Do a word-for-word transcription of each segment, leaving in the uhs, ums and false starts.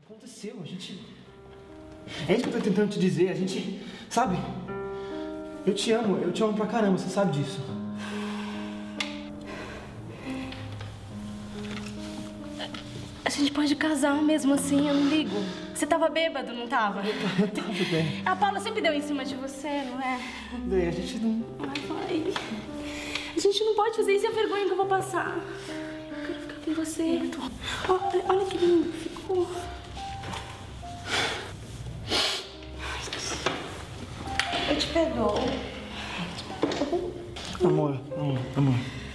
Aconteceu, a gente... É isso que eu tô tentando te dizer, a gente... Sabe? Eu te amo, eu te amo pra caramba, você sabe disso. A gente pode casar mesmo assim, eu não ligo. Você tava bêbado, não tava? Eu, eu tava bem. A Paula sempre deu em cima de você, não é? Bem, a gente não... Ai, vai. A gente não pode fazer isso, é a vergonha que eu vou passar. Eu quero ficar com você. Olha, olha que lindo que ficou. Eu te perdoo. Amor, amor, amor.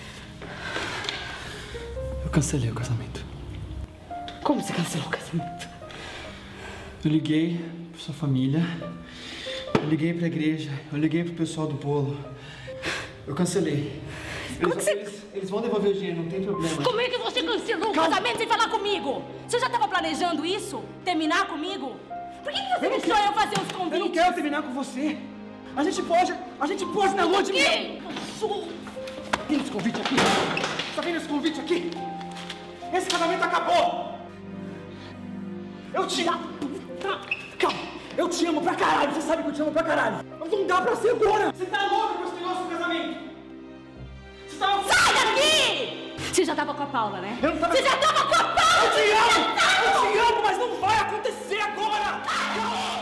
Eu cancelei o casamento. Como você cancelou o casamento? Eu liguei pra sua família, eu liguei pra igreja, eu liguei pro pessoal do bolo. Eu cancelei. Como Eles, que você... eles, eles vão devolver o dinheiro, não tem problema. Como é que você cancelou o casamento sem falar comigo? Você já estava planejando isso? Terminar comigo? Por que, que você deixou eu fazer os convites? Eu não quero terminar com você. A gente pode, a gente pode na lua de mel. Tá vendo esse convite aqui? Tá vendo esse convite aqui? Esse casamento acabou. Eu te amo. Calma, eu te amo pra caralho. Você sabe que eu te amo pra caralho. Mas não dá pra ser agora. Você tá louco com esse negócio do casamento? Você tá... Sai daqui! Você já tava com a Paula, né? Eu não tava... Você já tava com a Paula! Eu te amo! Eu te amo, mas não vai acontecer agora!